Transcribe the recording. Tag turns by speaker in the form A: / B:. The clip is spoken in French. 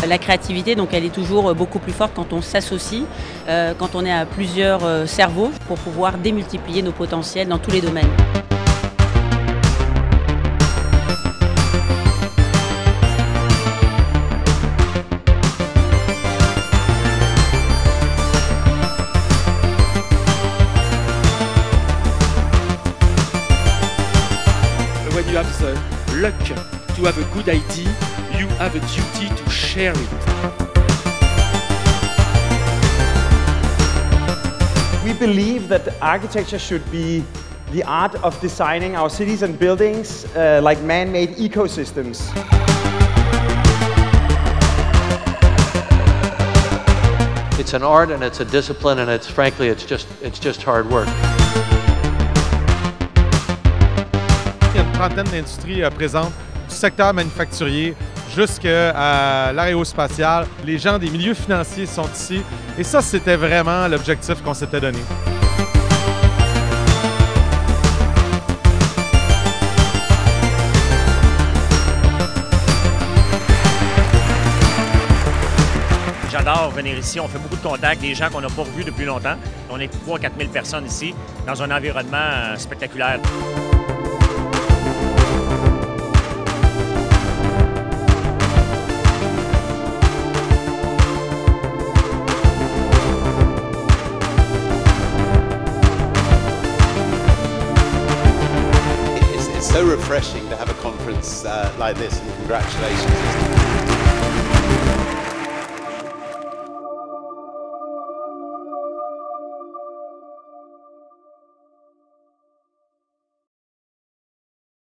A: La créativité, donc, elle est toujours beaucoup plus forte quand on s'associe, quand on est à plusieurs cerveaux pour pouvoir démultiplier nos potentiels dans tous les domaines.
B: When you have the luck to have a good idea, you have a duty to share it.
C: We believe that architecture should be the art of designing our cities and buildings like man-made ecosystems.
D: It's an art and it's a discipline and frankly it's just hard work.
E: Il y a une trentaine d'industries présentes, du secteur manufacturier jusqu'à l'aérospatial. Les gens des milieux financiers sont ici et ça, c'était vraiment l'objectif qu'on s'était donné.
F: J'adore venir ici, on fait beaucoup de contacts, des gens qu'on n'a pas revus depuis longtemps. On est 3 000 à 4 000 personnes ici, dans un environnement spectaculaire.
G: It's so refreshing to have a conference like this, and congratulations.